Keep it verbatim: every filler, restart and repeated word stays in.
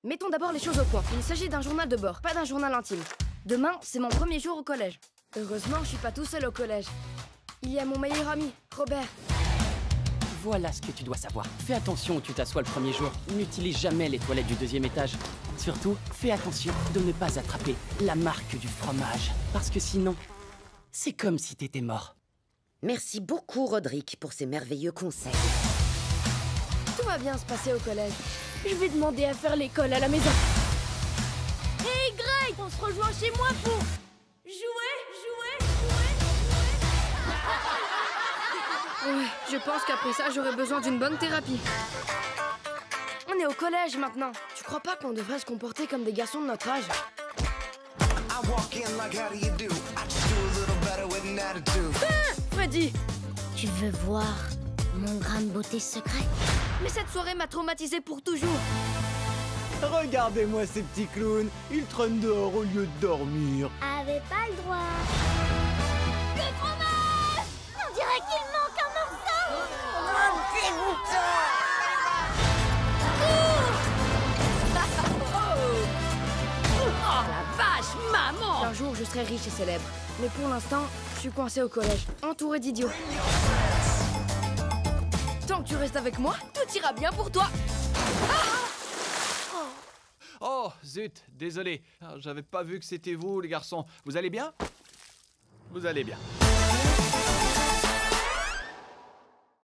Mettons d'abord les choses au point. Il s'agit d'un journal de bord, pas d'un journal intime. Demain, c'est mon premier jour au collège. Heureusement, je suis pas tout seul au collège. Il y a mon meilleur ami, Robert. Voilà ce que tu dois savoir. Fais attention où tu t'assois le premier jour. N'utilise jamais les toilettes du deuxième étage. Surtout, fais attention de ne pas attraper la marque du fromage. Parce que sinon, c'est comme si t'étais mort. Merci beaucoup, Roderick, pour ces merveilleux conseils. Tout va bien se passer au collège. Je vais demander à faire l'école à la maison. Hey Greg, on se rejoint chez moi pour jouer, jouer, jouer. Ouais, je pense qu'après ça, j'aurais besoin d'une bonne thérapie. On est au collège maintenant. Tu crois pas qu'on devrait se comporter comme des garçons de notre âge? Ah, Freddy! Tu veux voir mon grain de beauté secret? Mais cette soirée m'a traumatisé pour toujours. Regardez-moi ces petits clowns, ils traînent dehors au lieu de dormir. Avait pas le droit. Le fromage! On dirait qu'il manque un morceau! Oh, dégoûtant! Oh la vache, maman! Un jour, je serai riche et célèbre. Mais pour l'instant, je suis coincé au collège, entouré d'idiots. Tant que tu restes avec moi, tout ira bien pour toi. Ah! Oh, zut, désolé. Ah, j'avais pas vu que c'était vous, les garçons. Vous allez bien? Vous allez bien.